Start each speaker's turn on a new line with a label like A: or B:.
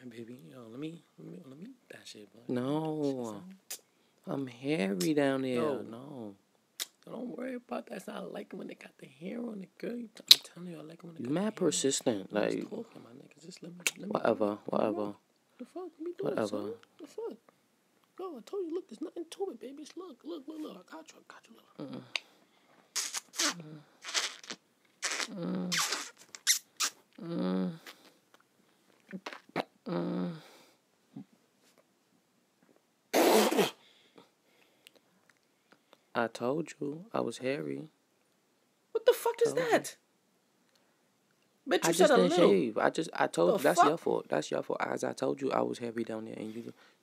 A: baby. Yo, let me eat that shit, boy.
B: No. I'm hairy down there.
A: Yo.
B: No.
A: Don't worry about that. It's not, I like it when they got the hair on the girl. I'm telling you, I like it when they got
B: You
A: the
B: mad
A: hair.
B: persistent.
A: I'm
B: Like,
A: just talking, my nigga. Just let me
B: whatever.
A: The fuck? Let me do it, son. The fuck? Yo, I told you, look, there's nothing to it, baby. Just look. I got you.
B: I told you I was hairy.
A: What the fuck is that? Bitch, you
B: I
A: said
B: just
A: a
B: didn't
A: little.
B: shave. I told you that's
A: fuck?
B: your fault. That's your fault. As I told you, I was hairy down there, and